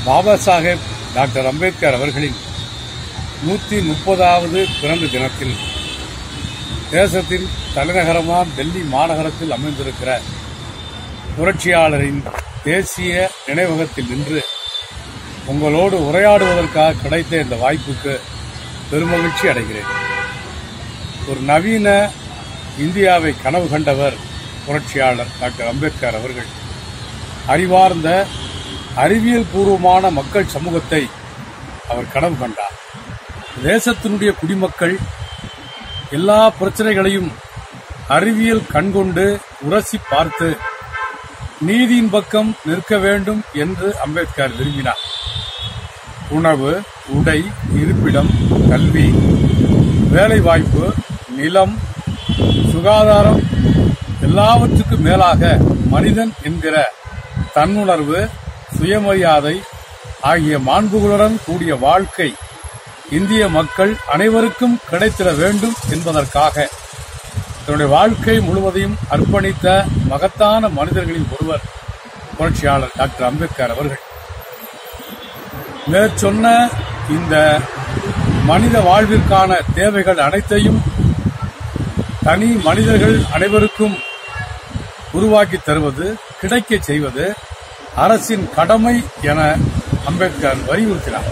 Baba Saheb doctor Ambedkar அவர்களின் 130வது பிறந்த தினத்தில் தேசத்தின் தலைநகரமான டெல்லி மாநகரத்தில் அமைந்திருக்கிற புரட்சியாளரின் தேசிய நினைவகத்தில் நின்று உங்களோடு உரையாடுவதற்காக கிடைத்த இந்த வாய்ப்புக்கு பெருமகிழ்ச்சி அடைகிறேன். ஒரு நவீன இந்தியாவை கனவு கண்டவர் புரட்சியாளர் டாக்டர் அம்பேத்கர் அவர்கள். அறிவார்ந்த அறிவியல் பூர்வமான மக்கள் சமூகத்தை அவர் கனவு கண்டார். தேசத்தினுடைய குடிமக்கள் எல்லா பிரச்சனைகளையும் அறிவியல் கண்கொண்டு உரசி பார்த்து நீதியின் பக்கம் நிற்க வேண்டும் என்று அம்பேத்கர் விரும்பினார். உணவு, உடை, இருப்பிடம், கல்வி, வேலைவாய்ப்பு, நிலம், சுகாதாரம் எல்லாவற்றுக்கும் மேலாக மனிதன் என்கிற தன்னுணர்வு, சுயமரியாதை ஆகிய மாண்புகளுடன் கூடிய வாழ்க்கை இந்திய மக்கள் அனைவருக்கும் கிடைத்திட வேண்டும் என்பதற்காக தன்னுடைய வாழ்க்கை முழுவதையும் அர்ப்பணித்த மகத்தான மனிதர்களில் ஒருவர் புரட்சியாளர் டாக்டர் அம்பேத்கர் அவர்கள். மேற்சொன்ன இந்த மனித வாழ்விற்கான தேவைகள் அனைத்தையும் தனி மனிதர்கள் அனைவருக்கும் உருவாக்கி தருவது, கிடைக்கச் செய்வது அரசின் கடமை என அம்பேத்கர் வலியுறுத்தினார்.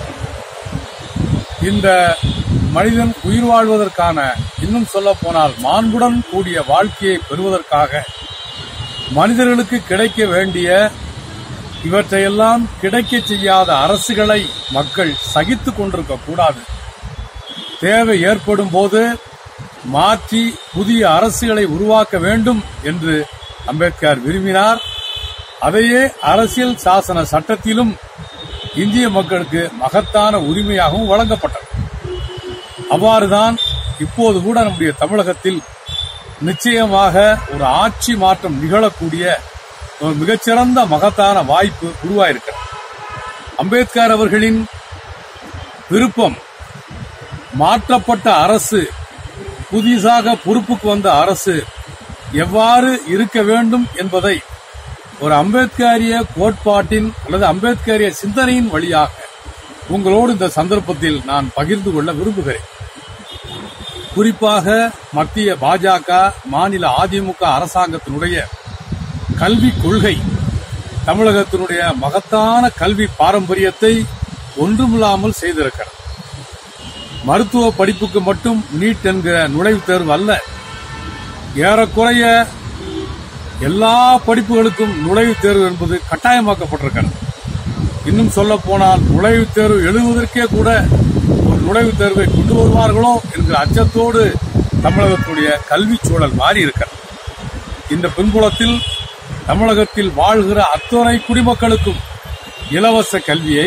இந்த மனிதன் உயிர் வாழ்வதற்கான, இன்னும் சொல்ல போனால் மாண்புடன் கூடிய வாழ்க்கையை பெறுவதற்காக மனிதர்களுக்கு கிடைக்க வேண்டிய இவற்றையெல்லாம் கிடைக்க செய்யாத அரசுகளை மக்கள் சகித்துக் கொண்டிருக்க கூடாது. தேவை ஏற்படும் போது மாற்றி புதிய அரசுகளை உருவாக்க வேண்டும் என்று அம்பேத்கர் விரும்பினார். அதையே அரசியல் சாசன சட்டத்திலும் இந்திய மக்களுக்கு மகத்தான உரிமையாகவும் வழங்கப்பட்டது. அவ்வாறுதான் இப்போது கூட நம்முடைய தமிழகத்தில் நிச்சயமாக ஒரு ஆட்சி மாற்றம் நிகழக்கூடிய ஒரு மிகச்சிறந்த மகத்தான வாய்ப்பு உருவாயிருக்கிறது. அம்பேத்கர் அவர்களின் விருப்பம் மாற்றப்பட்ட அரசு, புதிதாக பொறுப்புக்கு வந்த அரசு எவ்வாறு இருக்க வேண்டும் என்பதை ஒரு அம்பேத்கரிய கோட்பாட்டின் அல்லது அம்பேத்கரிய சிந்தனையின் வழியாக உங்களோடு இந்த சந்தர்ப்பத்தில் நான் பகிர்ந்து கொள்ள விரும்புகிறேன். குறிப்பாக மத்திய பாஜக, மாநில அதிமுக அரசாங்கத்தினுடைய கல்விக் கொள்கை தமிழகத்தினுடைய மகத்தான கல்வி பாரம்பரியத்தை ஒன்றுமில்லாமல் செய்திருக்கிறது. மருத்துவ படிப்புக்கு மட்டும் நீட் என்கிற நுழைவுத் தேர்வு அல்ல, ஏறக்குறைய எல்லா படிப்புகளுக்கும் நுழைவுத் தேர்வு என்பது கட்டாயமாக்கப்பட்டிருக்கிறது. இன்னும் சொல்ல போனால் நுழைவுத் தேர்வு எழுதுவதற்கே கூட ஒரு நுழைவுத் தேர்வை கொண்டு வருவார்களோ என்கிற அச்சத்தோடு தமிழகத்துடைய கல்வி சூழல் மாறி இருக்கிறது. இந்த பின்புலத்தில் தமிழகத்தில் வாழ்கிற அத்தனை குடிமக்களுக்கும் இலவச கல்வியை,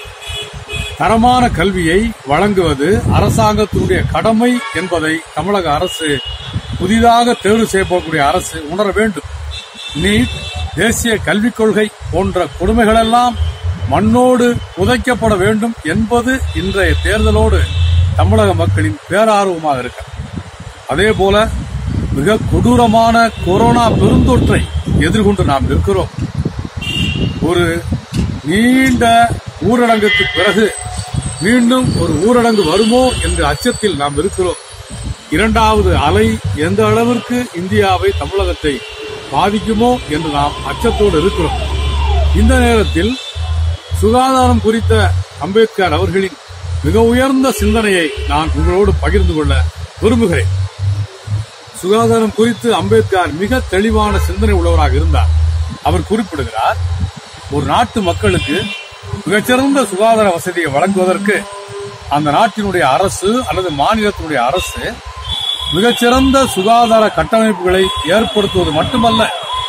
தரமான கல்வியை வழங்குவது அரசாங்கத்தினுடைய கடமை என்பதை தமிழக அரசு, புதிதாக தேர்வு செய்யப்படக்கூடிய அரசு உணர வேண்டும். நீட், தேசிய கல்விக் கொள்கை போன்ற கொடுமைகளெல்லாம் மண்ணோடு புதைக்கப்பட வேண்டும் என்பது இன்றைய தேர்தலோடு தமிழக மக்களின் பேரார்வமாக இருக்கிறது. அதேபோல மிக கொடூரமான கொரோனா பெருந்தொற்றை எதிர்கொண்டு நாம் இருக்கிறோம். ஒரு நீண்ட ஊரடங்குக்கு பிறகு மீண்டும் ஒரு ஊரடங்கு வருமோ என்ற அச்சத்தில் நாம் இருக்கிறோம். இரண்டாவது அலை எந்த அளவிற்கு இந்தியாவை, தமிழகத்தை பாதிக்குமோ என்று நாம் அச்சத்தோடு இருக்கிறோம். இந்த நேரத்தில் சுகாதாரம் குறித்த அம்பேத்கர் அவர்களின் மிக உயர்ந்த சிந்தனையை நான் உங்களோடு பகிர்ந்து கொள்ள விரும்புகிறேன். சுகாதாரம் குறித்து அம்பேத்கர் மிக தெளிவான சிந்தனை உள்ளவராக இருந்தார். அவர் குறிப்பிடுகிறார், ஒரு நாட்டு மக்களுக்கு மிகச்சிறந்த சுகாதார வசதியை வழங்குவதற்கு அந்த நாட்டினுடைய அரசு அல்லது மாநிலத்தினுடைய அரசு மிகச்சிறந்த சுகாதார கட்டமைப்புகளை ஏற்படுத்துவது மட்டுமல்ல,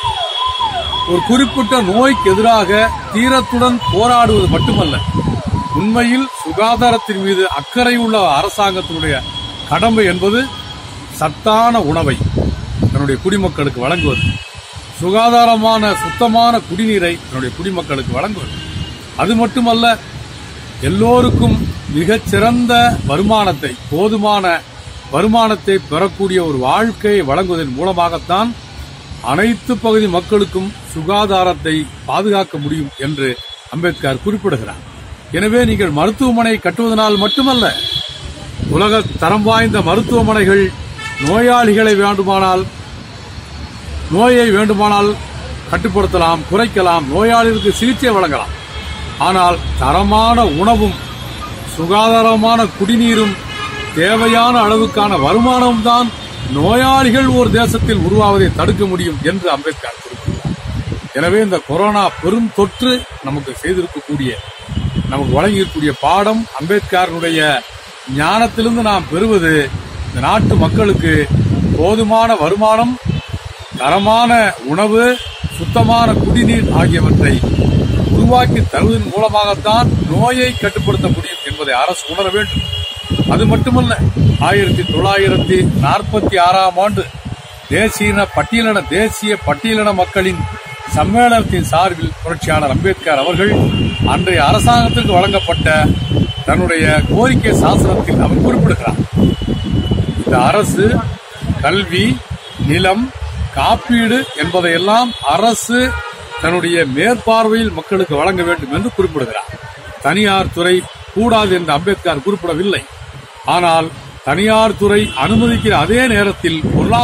ஒரு குறிப்பிட்ட நோய்க்கு எதிராக தீரத்துடன் போராடுவது மட்டுமல்ல, உண்மையில் சுகாதாரத்தின் மீது அக்கறை உள்ள அரசாங்கத்தினுடைய கடமை என்பது சத்தான உணவை தன்னுடைய குடிமக்களுக்கு வழங்குவது, சுகாதாரமான சுத்தமான குடிநீரை தன்னுடைய குடிமக்களுக்கு வழங்குவது. அது மட்டுமல்ல, எல்லோருக்கும் மிகச்சிறந்த வருமானத்தை, போதுமான வருமானத்தை பெறக்கூடிய ஒரு வாழ்க்கையை வழங்குவதன் மூலமாகத்தான் அனைத்து பகுதி மக்களுக்கும் சுகாதாரத்தை பாதுகாக்க முடியும் என்று அம்பேத்கர் குறிப்பிடுகிறார். எனவே நீங்கள் மருத்துவமனை கட்டுவதனால் மட்டுமல்ல, உலக தரம் வாய்ந்த மருத்துவமனைகள் நோயை வேண்டுமானால் கட்டுப்படுத்தலாம், குறைக்கலாம், நோயாளிகளுக்கு சிகிச்சை வழங்கலாம். ஆனால் தரமான உணவும் சுகாதாரமான குடிநீரும் தேவையான அளவுக்கான வருமானமும் தான் நோயாளிகள் ஒரு தேசத்தில் உருவாவதை தடுக்க முடியும் என்று அம்பேத்கர் குறிப்பிட்டார். எனவே இந்த கொரோனா பெரும் தொற்று நமக்கு வழங்கியிருக்கக்கூடிய பாடம், அம்பேத்கருடைய ஞானத்திலிருந்து நாம் பெறுவது இந்த நாட்டு மக்களுக்கு போதுமான வருமானம், தரமான உணவு, சுத்தமான குடிநீர் ஆகியவற்றை உருவாக்கி தருவதன் மூலமாகத்தான் நோயை கட்டுப்படுத்த முடியும் என்பதை அரசு உணர வேண்டும். அது மட்டுமல்ல, 1946ஆம் ஆண்டு தேசிய பட்டியலின மக்களின் சம்மேளனத்தின் சார்பில் புரட்சியாளர் அம்பேத்கர் அவர்கள் அன்றைய அரசாங்கத்திற்கு வழங்கப்பட்ட தன்னுடைய கோரிக்கை சாசனத்தில் அவர் குறிப்பிடுகிறார். இந்த அரசு கல்வி, நிலம், காப்பீடு என்பதையெல்லாம் அரசு தன்னுடைய மேற்பார்வையில் மக்களுக்கு வழங்க வேண்டும் என்று குறிப்பிடுகிறார். தனியார் துறை கூடாது என்று அம்பேத்கர் குறிப்பிடவில்லை. ஆனால் தனியார் துறை அனுமதிக்கிற அதே நேரத்தில்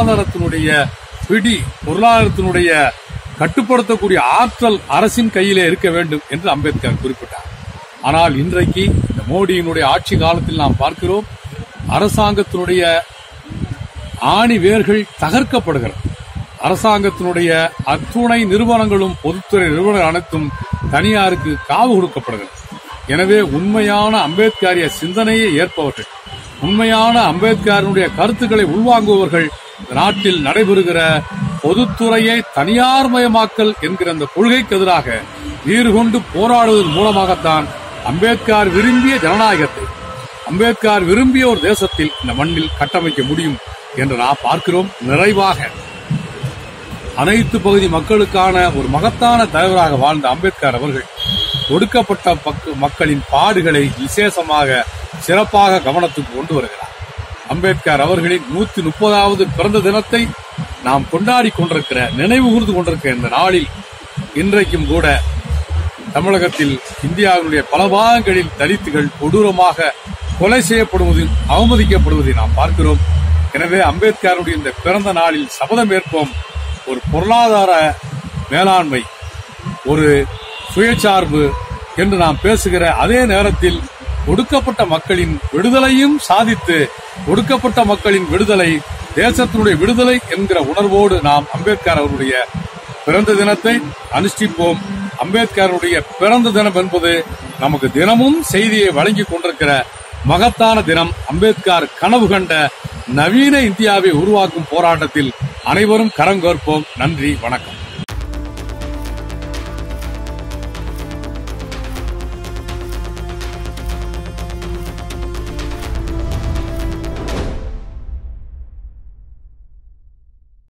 பொருளாதாரத்தினுடைய கட்டுப்படுத்தக்கூடிய ஆற்றல் அரசின் கையிலே இருக்க வேண்டும் என்று அம்பேத்கர் குறிப்பிட்டார். ஆனால் இன்றைக்கு இந்த மோடியினுடைய ஆட்சி காலத்தில் நாம் பார்க்கிறோம், அரசாங்கத்தினுடைய ஆணி வேர்கள் தகர்க்கப்படுகிறது. அரசாங்கத்தினுடைய அத்துணை நிறுவனங்களும் பொதுத்துறை நிறுவனங்கள் அனைத்தும் தனியாருக்கு காவு கொடுக்கப்படுகிறது. எனவே உண்மையான அம்பேத்கரிய சிந்தனையை ஏற்பவர்கள், உண்மையான அம்பேத்கருடைய கருத்துக்களை உள்வாங்குபவர்கள் நாட்டில் நடைபெறுகிற பொதுத்துறையை தனியார் மயமாக்கல் என்கிற அந்த கொள்கைக்கு எதிராக வீறு கொண்டு போராடுவதன் மூலமாகத்தான் அம்பேத்கர் விரும்பிய ஜனநாயகத்தை, அம்பேத்கர் விரும்பிய ஒரு தேசத்தில் இந்த மண்ணில் கட்டமைக்க முடியும் என்று நாம் பார்க்கிறோம். நிறைவாக அனைத்து பகுதி மக்களுக்கான ஒரு மகத்தான தலைவராக வாழ்ந்த அம்பேத்கர் அவர்கள் ஒடுக்கப்பட்ட மக்களின் பாடுகளை விசேஷமாக சிறப்பாக கவனத்துக்கு கொண்டு வருகிறார். அம்பேத்கர் அவர்களின் 130வது பிறந்த தினத்தை நாம் கொண்டாடி கொண்டிருக்கிற, நினைவு கூர்ந்து கொண்டிருக்கிற இந்த நாளில் இன்றைக்கும் கூட தமிழகத்தில் இந்தியாவினுடைய பல பாகங்களில் தலித்துகள் கொடூரமாக கொலை செய்யப்படுவதும் அவமதிக்கப்படுவதை நாம் பார்க்கிறோம். எனவே அம்பேத்கருடைய இந்த பிறந்த நாளில் சபதம் ஏற்போம். ஒரு பொருளாதார மேலாண்மை, ஒரு சுயசார்பு என்று நாம் பேசுகிற அதே நேரத்தில் ஒடுக்கப்பட்ட மக்களின் விடுதலையும் சாதித்து, ஒடுக்கப்பட்ட மக்களின் விடுதலை தேசத்தினுடைய விடுதலை என்கிற உணர்வோடு நாம் அம்பேத்கர் அவருடைய பிறந்த தினத்தை அனுஷ்டிப்போம். அம்பேத்கருடைய பிறந்த தினம் என்பது நமக்கு தினமும் செய்தியை வழங்கிக் கொண்டிருக்கிற மகத்தான தினம். அம்பேத்கர் கனவு கண்ட நவீன இந்தியாவை உருவாக்கும் போராட்டத்தில் அனைவரும் கரம் கோர்ப்போம். நன்றி, வணக்கம்.